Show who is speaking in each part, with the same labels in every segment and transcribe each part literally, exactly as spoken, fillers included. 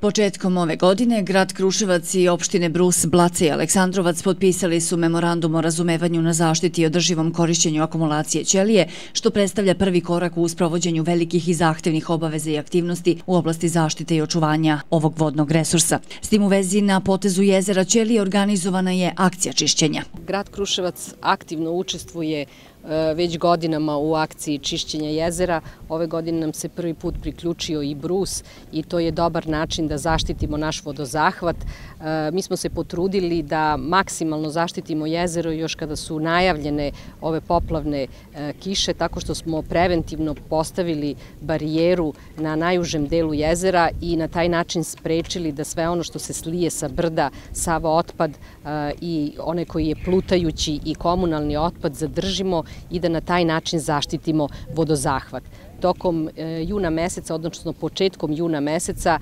Speaker 1: Početkom ove godine grad Kruševac i opštine Brus, Blace i Aleksandrovac potpisali su memorandum o razumevanju na zaštiti i održivom korišćenju akumulacije ćelije, što predstavlja prvi korak u sprovođenju velikih i zahtevnih obaveza i aktivnosti u oblasti zaštite i očuvanja ovog vodnog resursa. S tim u vezi na potezu jezera Ćelije organizovana je akcija čišćenja.
Speaker 2: Grad Kruševac aktivno učestvuje već godinama u akciji čišćenja jezera. Ove godine nam se prvi put priključio i Brus i to je dobar način da zaštitimo naš vodozahvat. Mi smo se potrudili da maksimalno zaštitimo jezero još kada su najavljene ove poplavne kiše, tako što smo preventivno postavili barijeru na najužem delu jezera i na taj način sprečili da sve ono što se slije sa brda, sav otpad i one koji je plutajući i komunalni otpad zadržimo i da na taj način zaštitimo vodozahvat. Tokom juna meseca, odnosno početkom juna meseca,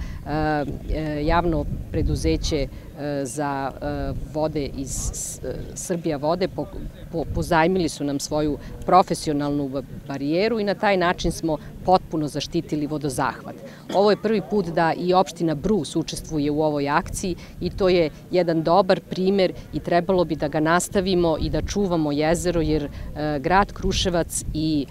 Speaker 2: javno preduzeće za vode iz Srbija vode pozajmili su nam svoju profesionalnu barijeru i na taj način smo potpuno zaštitili vodozahvat. Ovo je prvi put da i opština Brus učestvuje u ovoj akciji i to je jedan dobar primer i trebalo bi da ga nastavimo i da čuvamo jezero, jer grad Kruševac i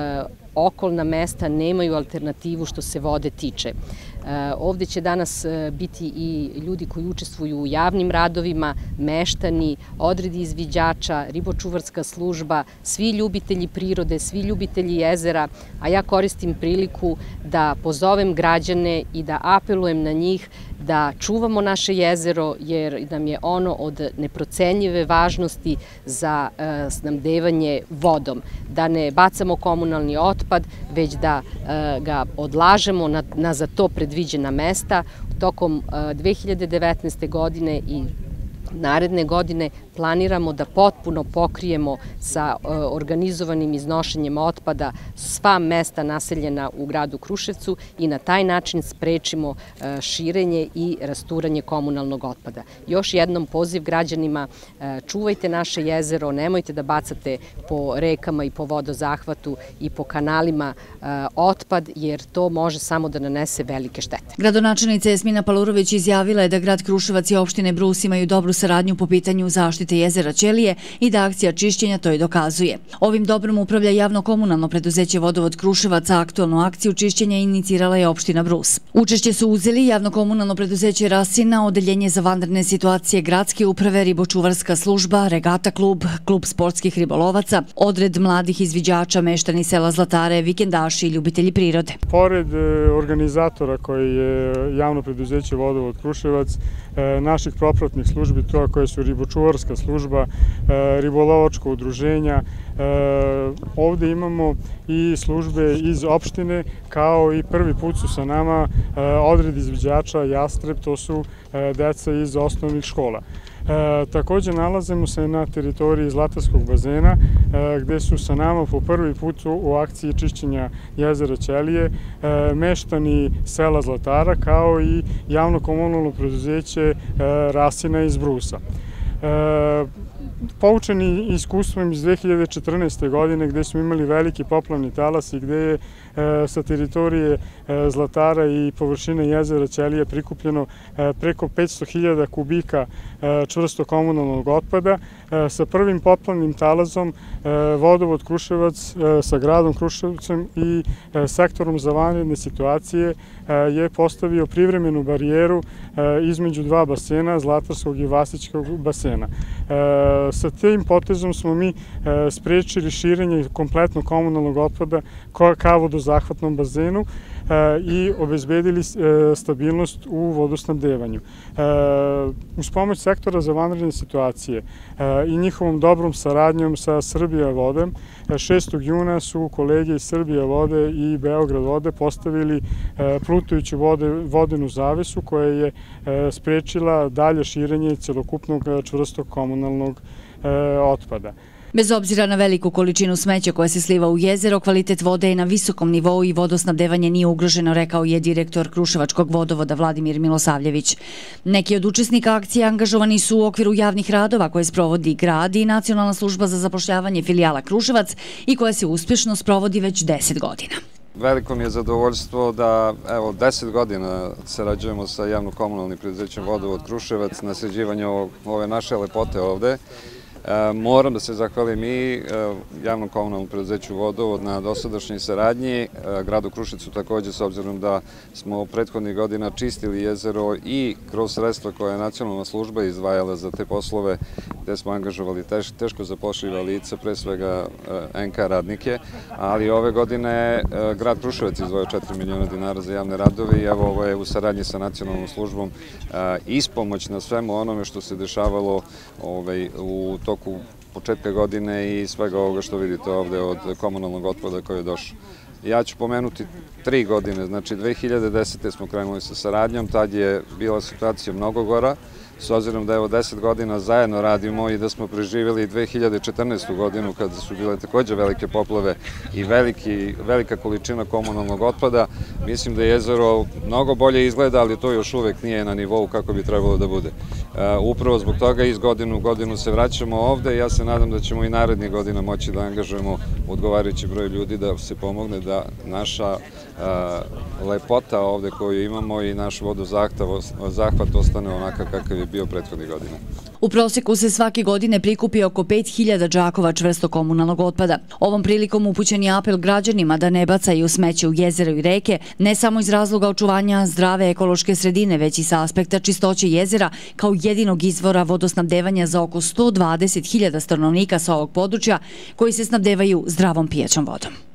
Speaker 2: okolna mesta nemaju alternativu što se vode tiče. Ovde će danas biti i ljudi koji učestvuju u javnim radovima, meštani, odredi izviđača, ribočuvarska služba, svi ljubitelji prirode, svi ljubitelji jezera, a ja koristim priliku da pozovem građane i da apelujem na njih da čuvamo naše jezero, jer nam je ono od neprocenjive važnosti za snabdevanje vodom. Da ne bacamo komunalni otpad, već da ga odlažemo na za to predviđena mesta. Tokom dve hiljade devetnaeste. godine i naredne godine planiramo da potpuno pokrijemo sa organizovanim iznošenjem otpada sva mesta naseljena u gradu Kruševcu i na taj način sprečimo širenje i rasturanje komunalnog otpada. Još jednom poziv građanima, čuvajte naše jezero, nemojte da bacate po rekama i po vodozahvatu i po kanalima otpad, jer to može samo da nanese velike štete.
Speaker 1: Gradonačelnica Jasmina Palurović izjavila je da grad Kruševac i opštine Brus imaju dobru saradnju po pitanju zaštite jezera Ćelije i da akcija čišćenja to i dokazuje. Ovim dobrom upravlja javno-komunalno preduzeće Vodovod Kruševac, a aktualnu akciju čišćenja inicirala je opština Brus. Učešće su uzeli javno-komunalno preduzeće Rasina, Odeljenje za vanredne situacije gradske uprave, ribočuvarska služba, regata klub, klub sportskih ribolovaca, odred mladih izviđača, meštani sela Zlatare, vikendaši i ljubitelji prirode.
Speaker 3: Pored organizatora koji je javno preduzeće Vodovod Kruševac, naših propratnih službi, to koje su ribočuvarska služba, ribolovačko udruženja, ovde imamo i službe iz opštine, kao i prvi put su sa nama odred izviđača Jastreb, to su deca iz osnovnih škola. Takođe nalazimo se na teritoriji Zlatarskog bazena, gde su sa nama po prvi put u akciji čišćenja jezera Ćelije meštani sela Zlatara, kao i javno-komunalno preduzeće Rasina iz Brusa. Poučeni iskustvom iz dve hiljade četrnaeste. godine, gde smo imali veliki poplavni talas i gde je sa teritorije Zlatara i površine jezera Ćelije prikupljeno preko petsto hiljada kubika čvrsto komunalnog otpada, sa prvim poplavnim talazom Vodovod Kruševac sa gradom Kruševcem i sektorom za vanredne situacije je postavio privremenu barijeru između dva basena, Zlatarskog i Vasićkog basena. Sa tim potezom smo mi sprečili širenje kompletnog komunalnog otpada ka vodozahvatnom bazenu i obezbedili stabilnost u vodosnabdevanju. Uz pomoć sektora za vanredne situacije i njihovom dobrom saradnjom sa Srbija vodem, šestog juna su kolege iz Srbija vode i Beograd vode postavili plutajuću vodenu zavesu koja je sprečila dalje širenje celokupnog čvrstog komunalnog otpada.
Speaker 1: Bez obzira na veliku količinu smeća koja se sliva u jezero, kvalitet vode je na visokom nivou i vodosnabdevanje nije ugroženo, rekao je direktor Kruševačkog vodovoda Vladimir Milosavljević. Neki od učesnika akcije angažovani su u okviru javnih radova koje sprovodi grad i Nacionalna služba za zapošljavanje filijala Kruševac i koja se uspešno sprovodi već deset godina.
Speaker 4: Veliko mi je zadovoljstvo da evo deset godina sarađujemo sa javno-komunalnim preduzećem Vodovod Kruševac na sređivanju ove naše lepote ovde. Moram da se zahvalim i javnom komunalnom preduzeću Vodovod na dosadašnjoj saradnji, gradu Kruševcu takođe, s obzirom da smo prethodnih godina čistili jezero i kroz sredstva koje je nacionalna služba izdvajala za te poslove, gde smo angažovali teško zapošljiva lica, pre svega en ka radnike, ali ove godine grad Kruševac izdvojio četiri miliona dinara za javne radove i evo ovo je u saradnji sa nacionalnom službom ispomoć na svemu onome što se dešavalo u toku u početka godine i svega ovoga što vidite ovde od komunalnog otpada koji je došao. Ja ću pomenuti tri godine, znači dve hiljade desete. smo krenuli sa saradnjom, tad je bila situacija mnogo gora, s obzirom da evo deset godina zajedno radimo i da smo preživjeli dve hiljade četrnaestu. godinu kada su bile takođe velike poplave i velika količina komunalnog otpada. Mislim da jezero mnogo bolje izgleda, ali to još uvek nije na nivou kako bi trebalo da bude. Upravo zbog toga iz godinu u godinu se vraćamo ovde i ja se nadam da ćemo i narednih godina moći da angažujemo odgovarajući broj ljudi da se pomogne da naša lepota ovde koju imamo i naš vodozahvat ostane onakav kakav je bio prethodnih godina.
Speaker 1: U prosjeku se svake godine prikupi oko pet hiljada džakova čvrsto komunalnog otpada. Ovom prilikom upućen je apel građanima da ne bacaju smeće u jezero i reke, ne samo iz razloga očuvanja zdrave ekološke sredine, već i sa aspekta čistoće jezera kao jedinog izvora vodosnabdevanja za oko sto dvadeset hiljada stanovnika sa ovog područja koji se snabdevaju zdravom pijaćom vodom.